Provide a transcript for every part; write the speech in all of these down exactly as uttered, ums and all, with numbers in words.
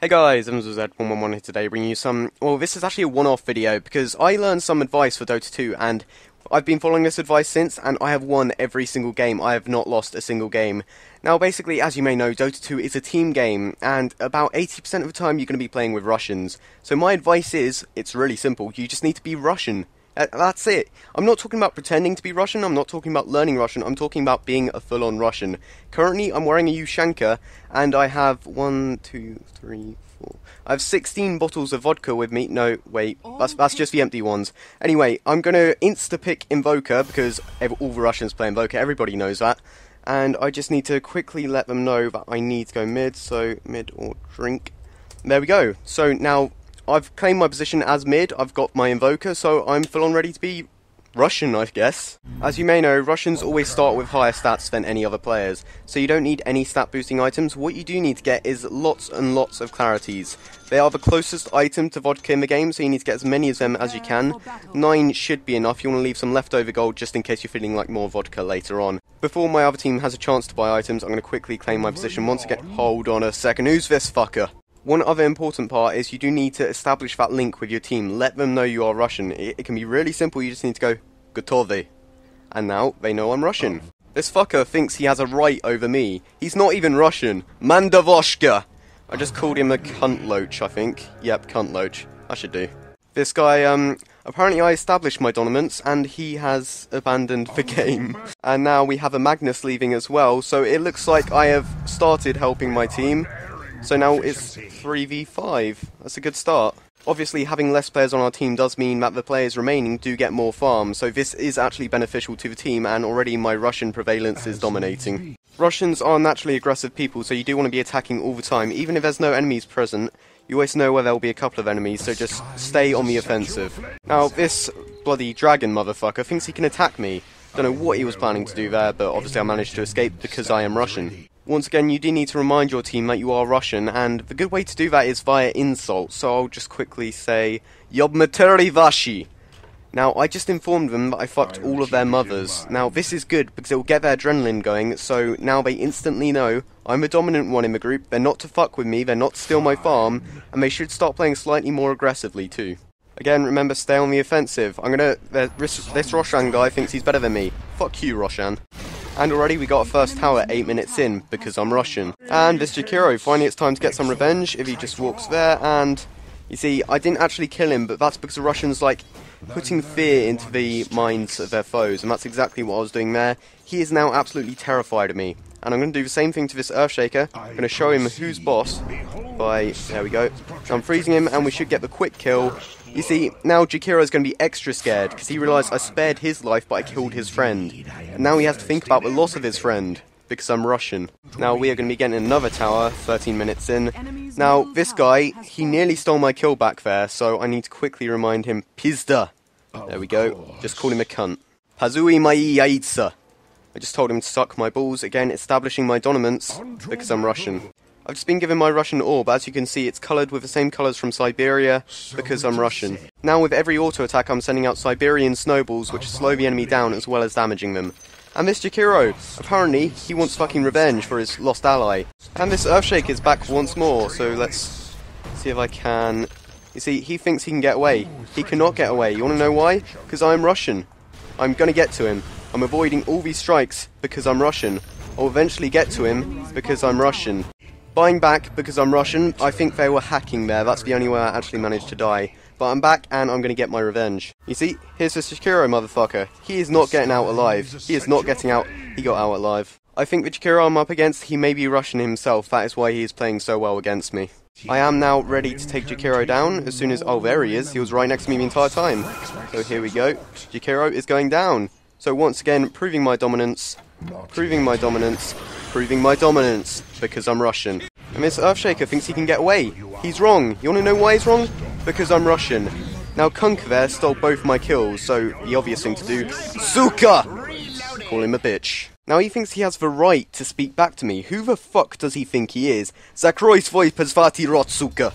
Hey guys, I'm Z one one one here today bringing you some, well this is actually a one-off video because I learned some advice for Dota two and I've been following this advice since and I have won every single game. I have not lost a single game. Now basically, as you may know, Dota two is a team game and about eighty percent of the time you're going to be playing with Russians. So my advice is, it's really simple, you just need to be Russian. Uh, that's it. I'm not talking about pretending to be Russian, I'm not talking about learning Russian, I'm talking about being a full-on Russian. Currently, I'm wearing a ushanka, and I have one, two, three, four... I have sixteen bottles of vodka with me. No, wait, that's, that's just the empty ones. Anyway, I'm going to insta-pick Invoker, because all the Russians play Invoker, everybody knows that. And I just need to quickly let them know that I need to go mid, so mid or drink. There we go. So now, I've claimed my position as mid, I've got my Invoker, so I'm full on ready to be Russian, I guess. As you may know, Russians always start with higher stats than any other players, so you don't need any stat boosting items. What you do need to get is lots and lots of clarities. They are the closest item to vodka in the game, so you need to get as many of them as you can. Nine should be enough, you want to leave some leftover gold just in case you're feeling like more vodka later on. Before my other team has a chance to buy items, I'm going to quickly claim my position once again. Hold on a second, who's this fucker? One other important part is you do need to establish that link with your team. Let them know you are Russian. It, it can be really simple, you just need to go, Gotovi. And now, they know I'm Russian. This fucker thinks he has a right over me. He's not even Russian. Mandavoshka! I just called him a cunt loach, I think. Yep, cunt loach. I should do. This guy, um, apparently I established my dominance, and he has abandoned the game. And now we have a Magnus leaving as well, so it looks like I have started helping my team. So now it's three v five. That's a good start. Obviously, having less players on our team does mean that the players remaining do get more farms, so this is actually beneficial to the team, and already my Russian prevalence is dominating. Russians are naturally aggressive people, so you do want to be attacking all the time. Even if there's no enemies present, you always know where there will be a couple of enemies, so just stay on the offensive. Now, this bloody dragon motherfucker thinks he can attack me. Don't know what he was planning to do there, but obviously I managed to escape because I am Russian. Once again, you do need to remind your team that you are Russian, and the good way to do that is via insult, so I'll just quickly say, Yobmateri Vashi. Now, I just informed them that I fucked all of their mothers. Now, this is good, because it will get their adrenaline going, so now they instantly know I'm the dominant one in the group, they're not to fuck with me, they're not to steal my farm, and they should start playing slightly more aggressively too. Again, remember, stay on the offensive. I'm gonna... This, this Roshan guy thinks he's better than me. Fuck you, Roshan. And already we got a first tower eight minutes in, because I'm Russian. And this Jakiro, finally it's time to get some revenge, if he just walks there, and... You see, I didn't actually kill him, but that's because the Russians like putting fear into the minds of their foes, and that's exactly what I was doing there. He is now absolutely terrified of me. And I'm going to do the same thing to this Earthshaker. I'm going to show him who's boss by... There we go. I'm freezing him, and we should get the quick kill. You see, now Jakiro is going to be extra scared, because he realised I spared his life, but I killed his friend. And now he has to think about the loss of his friend, because I'm Russian. Now we are going to be getting another tower, thirteen minutes in. Now, this guy, he nearly stole my kill back there, so I need to quickly remind him, Pizda. There we go, just call him a cunt. Pazui mai yaitsa. I just told him to suck my balls, again establishing my dominance, because I'm Russian. I've just been given my Russian orb, as you can see it's coloured with the same colours from Siberia, because I'm Russian. Now with every auto attack I'm sending out Siberian snowballs which slow the enemy down as well as damaging them. And this Jakiro, apparently he wants fucking revenge for his lost ally. And this Earthshake is back once more, so let's see if I can... You see, he thinks he can get away. He cannot get away. You want to know why? Because I'm Russian. I'm going to get to him. I'm avoiding all these strikes because I'm Russian. I'll eventually get to him because I'm Russian. Buying back because I'm Russian. I think they were hacking there. That's the only way I actually managed to die. But I'm back and I'm going to get my revenge. You see, here's this Jakiro motherfucker. He is not getting out alive. He is not getting out. He got out alive. I think the Jakiro I'm up against, he may be Russian himself. That is why he is playing so well against me. I am now ready to take Jakiro down as soon as... Oh, there he is. He was right next to me the entire time. So here we go. Jakiro is going down. So once again, proving my dominance. Proving my dominance. Proving my dominance. Because I'm Russian. And this Earthshaker thinks he can get away. He's wrong. You want to know why he's wrong? Because I'm Russian. Now Kunka there stole both my kills, so the obvious thing to do... Suka! Call him a bitch. Now he thinks he has the right to speak back to me. Who the fuck does he think he is? Zakroy svoi pozvati rot, suka.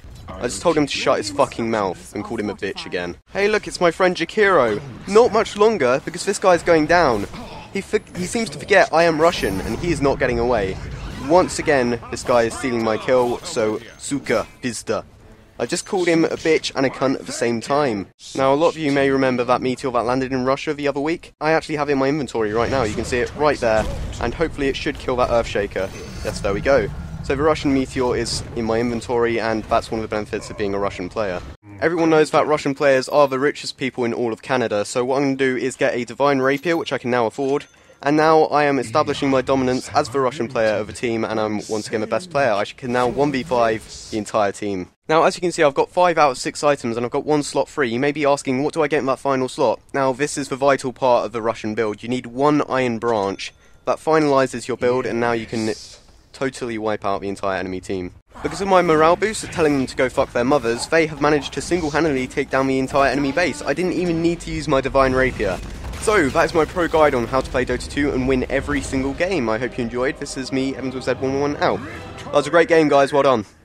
I just told him to shut his fucking mouth and called him a bitch again. Hey look, it's my friend Jakiro. Not much longer, because this guy's going down. He, he seems to forget I am Russian, and he is not getting away. once again, this guy is stealing my kill, so Suka Pizda. I just called him a bitch and a cunt at the same time. Now, a lot of you may remember that meteor that landed in Russia the other week. I actually have it in my inventory right now. You can see it right there, and hopefully it should kill that Earthshaker. Yes, there we go. So the Russian meteor is in my inventory, and that's one of the benefits of being a Russian player. Everyone knows that Russian players are the richest people in all of Canada, so what I'm going to do is get a Divine Rapier, which I can now afford. And now I am establishing my dominance as the Russian player of the team, and I'm once again the best player. I can now one v five the entire team. Now, as you can see, I've got five out of six items, and I've got one slot free. You may be asking, what do I get in that final slot? Now, this is the vital part of the Russian build. You need one Iron Branch. That finalises your build, and now you can totally wipe out the entire enemy team. Because of my morale boost telling them to go fuck their mothers, they have managed to single-handedly take down the entire enemy base. I didn't even need to use my Divine Rapier. So, that is my pro guide on how to play Dota two and win every single game. I hope you enjoyed. This is me, Evans with Z one one one, out. That was a great game, guys. Well done.